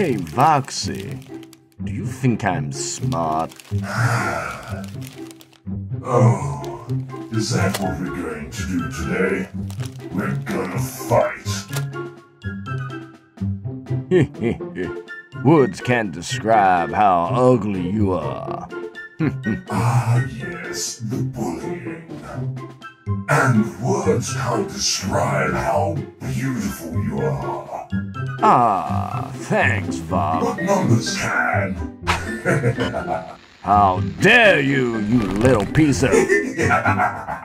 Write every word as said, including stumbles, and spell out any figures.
Hey, Voxy, do you think I'm smart? Oh, is that what we're going to do today? We're gonna fight. Words can't describe how ugly you are. Ah, yes, the bullying. And words can't describe how beautiful you are. Ah, thanks, Vox. But numbers can. How dare you, you little piece of...